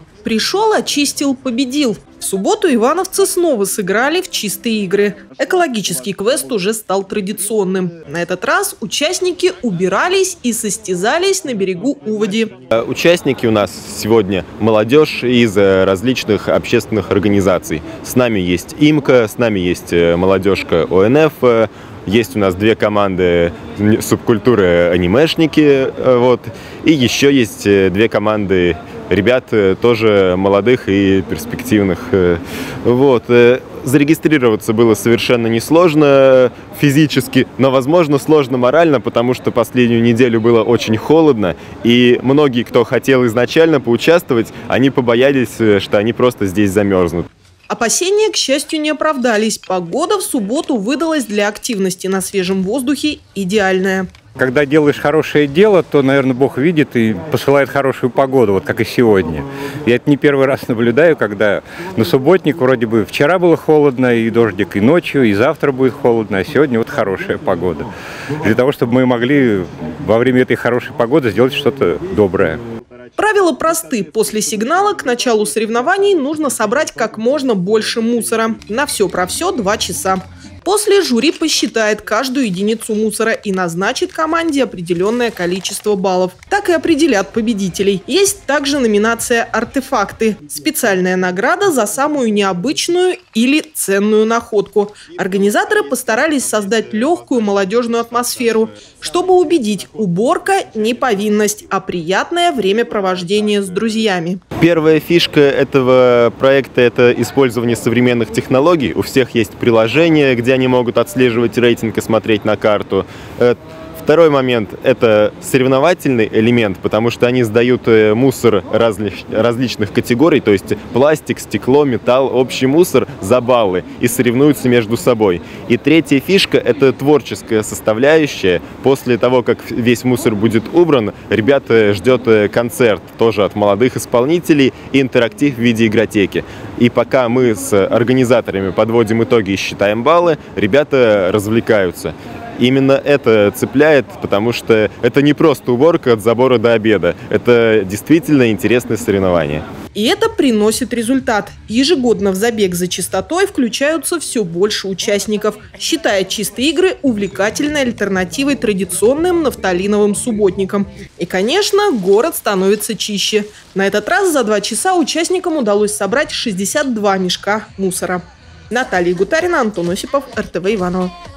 Пришел, очистил, победил. В субботу ивановцы снова сыграли в чистые игры. Экологический квест уже стал традиционным. На этот раз участники убирались и состязались на берегу Уводи. Участники у нас сегодня молодежь из различных общественных организаций. С нами есть ИМКО, с нами есть молодежка ОНФ. Есть у нас две команды субкультуры анимешники, и еще есть две команды ребят тоже молодых и перспективных. Зарегистрироваться было совершенно несложно физически, но, возможно, сложно морально, потому что последнюю неделю было очень холодно, и многие, кто хотел изначально поучаствовать, они побоялись, что они просто здесь замерзнут. Опасения, к счастью, не оправдались. Погода в субботу выдалась для активности на свежем воздухе идеальная. Когда делаешь хорошее дело, то, наверное, Бог видит и посылает хорошую погоду, вот как и сегодня. Я это не первый раз наблюдаю, когда на субботник вроде бы вчера было холодно, и дождик, и ночью, и завтра будет холодно, а сегодня вот хорошая погода. Для того, чтобы мы могли во время этой хорошей погоды сделать что-то доброе. Правила просты. После сигнала к началу соревнований нужно собрать как можно больше мусора. На все про все 2 часа. После жюри посчитает каждую единицу мусора и назначит команде определенное количество баллов. Так и определят победителей. Есть также номинация «Артефакты». Специальная награда за самую необычную или ценную находку. Организаторы постарались создать легкую молодежную атмосферу, чтобы убедить: уборка не повинность, а приятное времяпровождение с друзьями. Первая фишка этого проекта – это использование современных технологий. У всех есть приложение, где они могут отслеживать рейтинг и смотреть на карту. Второй момент – это соревновательный элемент, потому что они сдают мусор различных категорий, то есть пластик, стекло, металл, общий мусор за баллы и соревнуются между собой. И третья фишка – это творческая составляющая. После того, как весь мусор будет убран, ребята ждет концерт тоже от молодых исполнителей и интерактив в виде игротеки. И пока мы с организаторами подводим итоги и считаем баллы, ребята развлекаются. Именно это цепляет, потому что это не просто уборка от забора до обеда. Это действительно интересное соревнование. И это приносит результат. Ежегодно в забег за чистотой включаются все больше участников, считая чистые игры увлекательной альтернативой традиционным нафталиновым субботникам. И, конечно, город становится чище. На этот раз за 2 часа участникам удалось собрать 62 мешка мусора. Наталья Гутарина, Антон Осипов, РТВ Иваново.